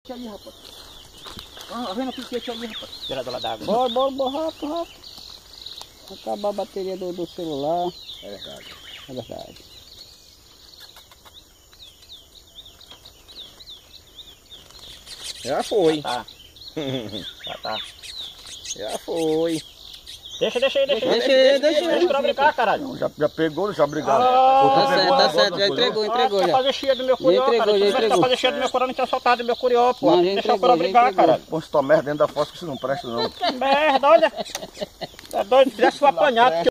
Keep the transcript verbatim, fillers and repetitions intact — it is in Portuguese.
piquete ali, rapaz. Ah, vem no piquete ali, rapaz. Tirador lá d'água. Bora, bora, bora, rápido, rápido. Acabar a bateria do, do celular. É verdade. É verdade. Já foi. Tá. Já tá. Já foi. Deixa, deixa aí, deixa aí. Deixa aí, deixa aí. Deixa pra brincar, caralho. Não, já, já pegou, deixa eu brigar. Ah, Outro Tá pegou certo, tá agora, certo. não Já foi, entregou, Ah, entregou quer já. fazer chia do meu curió, entregou, cara. já Se entregou. fazer chia do meu curió, não tinha soltado do meu curió, pô. Não, já Deixa o entregou, curió já brigar, entregou. caralho. Põe essa merda dentro da fossa que você não presta, não. Que merda, olha. Tá doido, fizesse um apanhado.